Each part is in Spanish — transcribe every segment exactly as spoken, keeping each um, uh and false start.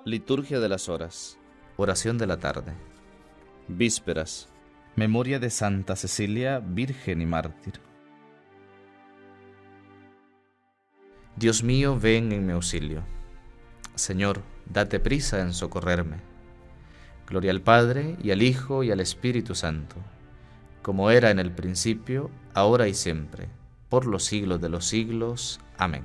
Liturgia de las horas. Oración de la tarde. Vísperas. Memoria de Santa Cecilia, Virgen y Mártir. Dios mío, ven en mi auxilio. Señor, date prisa en socorrerme. Gloria al Padre, y al Hijo, y al Espíritu Santo, como era en el principio, ahora y siempre, por los siglos de los siglos. Amén.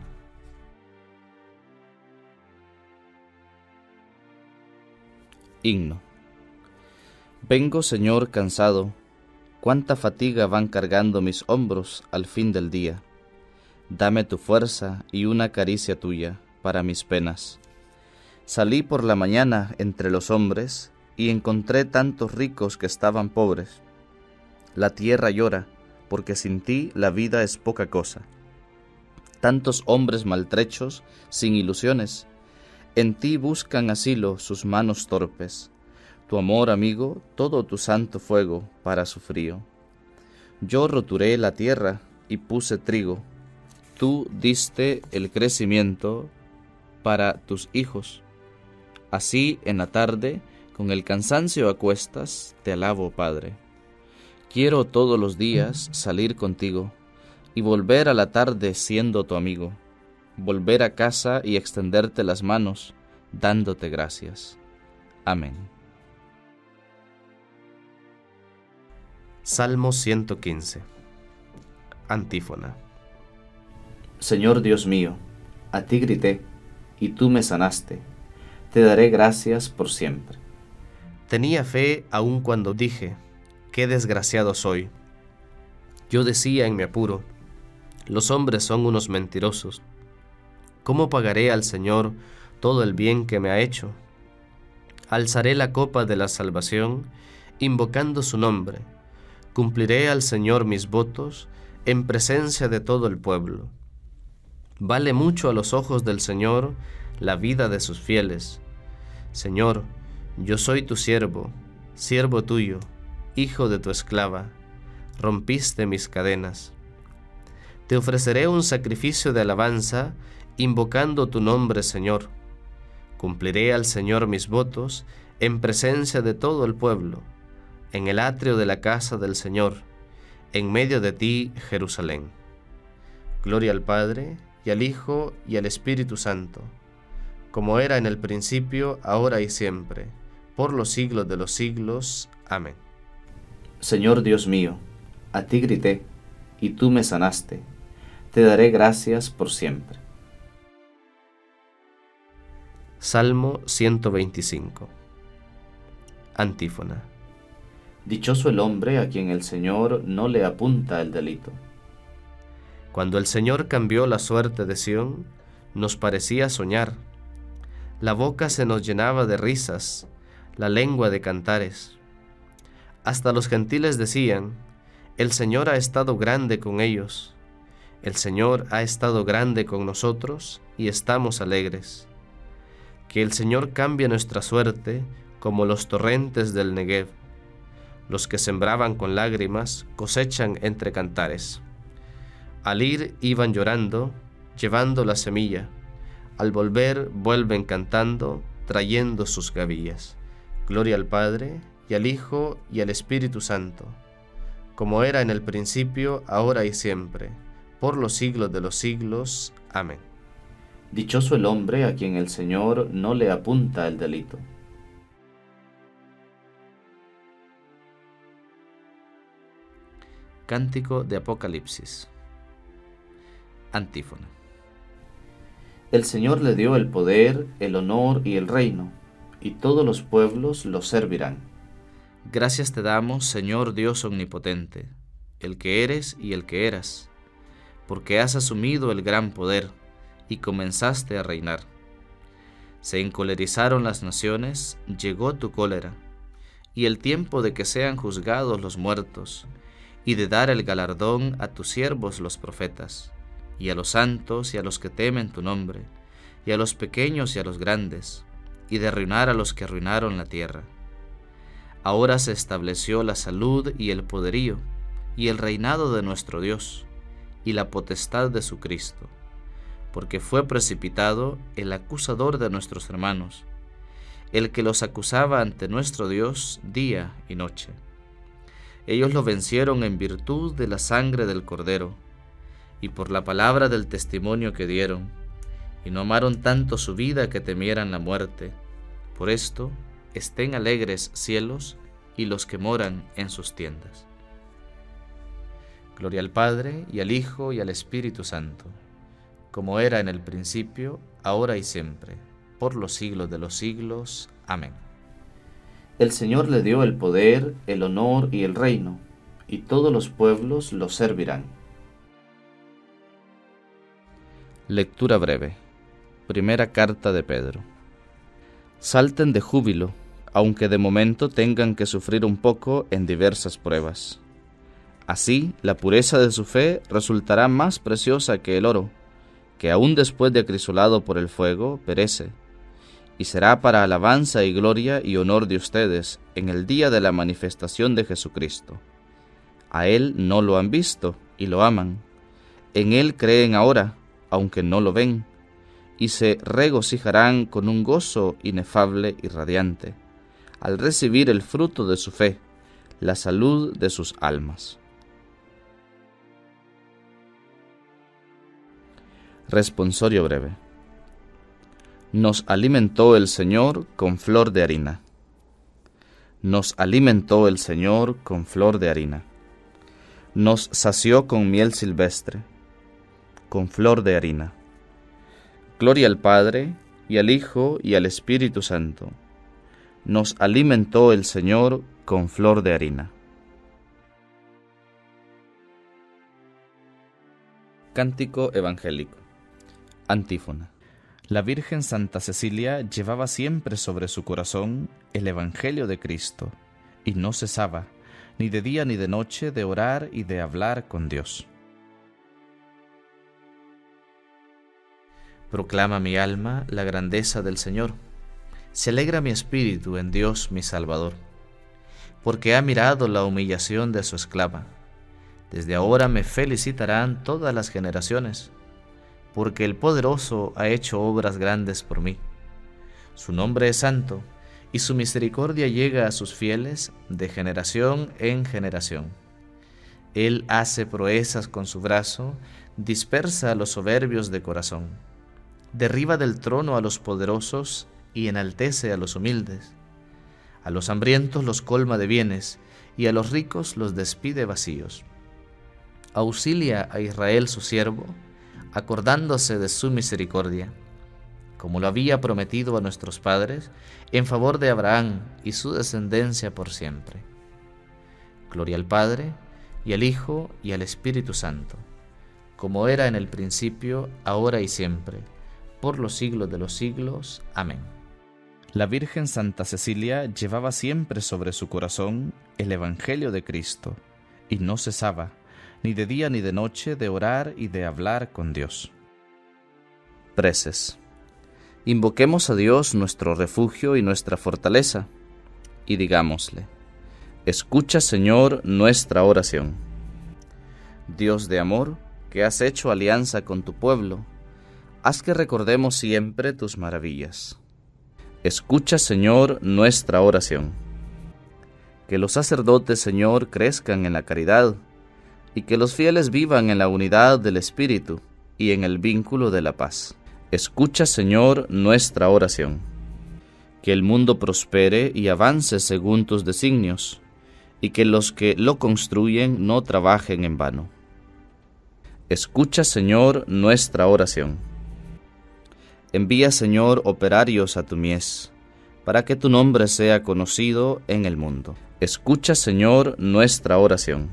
Himno. Vengo, Señor, cansado, cuánta fatiga van cargando mis hombros al fin del día. Dame tu fuerza y una caricia tuya para mis penas. Salí por la mañana entre los hombres y encontré tantos ricos que estaban pobres. La tierra llora, porque sin ti la vida es poca cosa. Tantos hombres maltrechos, sin ilusiones, en ti buscan asilo sus manos torpes. Tu amor, amigo, todo tu santo fuego para su frío. Yo roturé la tierra y puse trigo. Tú diste el crecimiento para tus hijos. Así, en la tarde, con el cansancio a cuestas, te alabo, Padre. Quiero todos los días salir contigo y volver a la tarde siendo tu amigo. Volver a casa y extenderte las manos, dándote gracias. Amén. Salmo ciento quince. Antífona. Señor Dios mío, a ti grité, y tú me sanaste. Te daré gracias por siempre. Tenía fe aun cuando dije, qué desgraciado soy. Yo decía en mi apuro, los hombres son unos mentirosos. ¿Cómo pagaré al Señor todo el bien que me ha hecho? Alzaré la copa de la salvación, invocando su nombre. Cumpliré al Señor mis votos en presencia de todo el pueblo. Vale mucho a los ojos del Señor la vida de sus fieles. Señor, yo soy tu siervo, siervo tuyo, hijo de tu esclava. Rompiste mis cadenas. Te ofreceré un sacrificio de alabanza, invocando tu nombre, Señor. Cumpliré al Señor mis votos en presencia de todo el pueblo, en el atrio de la casa del Señor, en medio de ti, Jerusalén. Gloria al Padre, y al Hijo, y al Espíritu Santo, como era en el principio, ahora y siempre, por los siglos de los siglos. Amén. Señor Dios mío, a ti grité, y tú me sanaste. Te daré gracias por siempre. Salmo ciento veinticinco. Antífona. Dichoso el hombre a quien el Señor no le apunta el delito. Cuando el Señor cambió la suerte de Sión, nos parecía soñar. La boca se nos llenaba de risas, la lengua de cantares. Hasta los gentiles decían, el Señor ha estado grande con ellos. El Señor ha estado grande con nosotros y estamos alegres. Que el Señor cambie nuestra suerte como los torrentes del Negev. Los que sembraban con lágrimas cosechan entre cantares. Al ir iban llorando, llevando la semilla. Al volver vuelven cantando, trayendo sus gavillas. Gloria al Padre, y al Hijo, y al Espíritu Santo, como era en el principio, ahora y siempre, por los siglos de los siglos. Amén. Dichoso el hombre a quien el Señor no le apunta el delito. Cántico de Apocalipsis. Antífona. El Señor le dio el poder, el honor y el reino, y todos los pueblos lo servirán. Gracias te damos, Señor Dios omnipotente, el que eres y el que eras, porque has asumido el gran poder y comenzaste a reinar. Se encolerizaron las naciones, llegó tu cólera, y el tiempo de que sean juzgados los muertos, y de dar el galardón a tus siervos los profetas, y a los santos y a los que temen tu nombre, y a los pequeños y a los grandes, y de arruinar a los que arruinaron la tierra. Ahora se estableció la salud y el poderío, y el reinado de nuestro Dios, y la potestad de su Cristo, porque fue precipitado el acusador de nuestros hermanos, el que los acusaba ante nuestro Dios día y noche. Ellos lo vencieron en virtud de la sangre del Cordero y por la palabra del testimonio que dieron, y no amaron tanto su vida que temieran la muerte. Por esto, estén alegres cielos y los que moran en sus tiendas. Gloria al Padre, y al Hijo, y al Espíritu Santo, como era en el principio, ahora y siempre, por los siglos de los siglos. Amén. El Señor le dio el poder, el honor y el reino, y todos los pueblos lo servirán. Lectura breve. Primera carta de Pedro. Salten de júbilo, aunque de momento tengan que sufrir un poco en diversas pruebas. Así, la pureza de su fe resultará más preciosa que el oro, que aún después de acrisolado por el fuego, perece, y será para alabanza y gloria y honor de ustedes en el día de la manifestación de Jesucristo. A Él no lo han visto y lo aman. En Él creen ahora, aunque no lo ven, y se regocijarán con un gozo inefable y radiante, al recibir el fruto de su fe, la salud de sus almas. Responsorio breve. Nos alimentó el Señor con flor de harina. Nos alimentó el Señor con flor de harina. Nos sació con miel silvestre, con flor de harina. Gloria al Padre, y al Hijo, y al Espíritu Santo. Nos alimentó el Señor con flor de harina. Cántico evangélico. Antífona. La Virgen Santa Cecilia llevaba siempre sobre su corazón el Evangelio de Cristo, y no cesaba, ni de día ni de noche, de orar y de hablar con Dios. Proclama mi alma la grandeza del Señor. Se alegra mi espíritu en Dios mi Salvador, porque ha mirado la humillación de su esclava. Desde ahora me felicitarán todas las generaciones, porque el Poderoso ha hecho obras grandes por mí. Su nombre es santo, y su misericordia llega a sus fieles de generación en generación. Él hace proezas con su brazo, dispersa a los soberbios de corazón. Derriba del trono a los poderosos y enaltece a los humildes. A los hambrientos los colma de bienes, y a los ricos los despide vacíos. Auxilia a Israel su siervo, acordándose de su misericordia, como lo había prometido a nuestros padres, en favor de Abraham y su descendencia por siempre. Gloria al Padre, y al Hijo, y al Espíritu Santo, como era en el principio, ahora y siempre, por los siglos de los siglos. Amén. La Virgen Santa Cecilia llevaba siempre sobre su corazón el Evangelio de Cristo, y no cesaba, ni de día ni de noche, de orar y de hablar con Dios. Preces. Invoquemos a Dios nuestro refugio y nuestra fortaleza, y digámosle: escucha, Señor, nuestra oración. Dios de amor, que has hecho alianza con tu pueblo, haz que recordemos siempre tus maravillas. Escucha, Señor, nuestra oración. Que los sacerdotes, Señor, crezcan en la caridad, y que los fieles vivan en la unidad del Espíritu y en el vínculo de la paz. Escucha, Señor, nuestra oración. Que el mundo prospere y avance según tus designios, y que los que lo construyen no trabajen en vano. Escucha, Señor, nuestra oración. Envía, Señor, operarios a tu mies, para que tu nombre sea conocido en el mundo. Escucha, Señor, nuestra oración.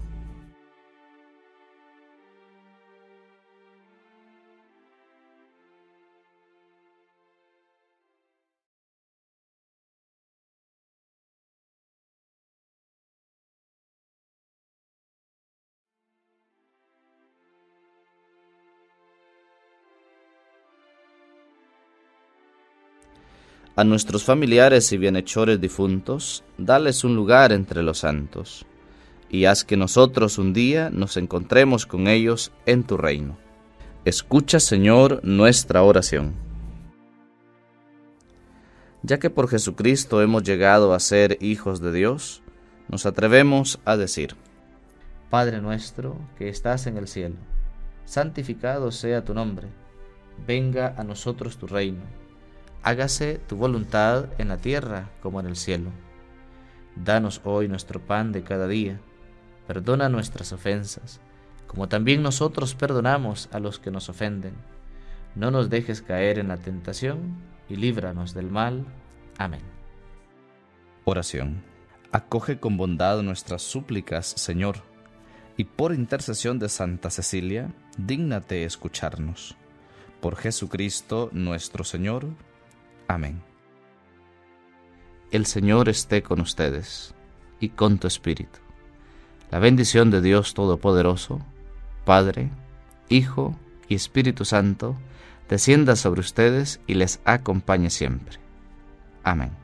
A nuestros familiares y bienhechores difuntos, dales un lugar entre los santos, y haz que nosotros un día nos encontremos con ellos en tu reino. Escucha, Señor, nuestra oración. Ya que por Jesucristo hemos llegado a ser hijos de Dios, nos atrevemos a decir: Padre nuestro que estás en el cielo, santificado sea tu nombre. Venga a nosotros tu reino. Hágase tu voluntad en la tierra como en el cielo. Danos hoy nuestro pan de cada día. Perdona nuestras ofensas, como también nosotros perdonamos a los que nos ofenden. No nos dejes caer en la tentación y líbranos del mal. Amén. Oración. Acoge con bondad nuestras súplicas, Señor, y por intercesión de Santa Cecilia, dígnate escucharnos. Por Jesucristo nuestro Señor. Amén. El Señor esté con ustedes y con tu espíritu. La bendición de Dios Todopoderoso, Padre, Hijo y Espíritu Santo, descienda sobre ustedes y les acompañe siempre. Amén.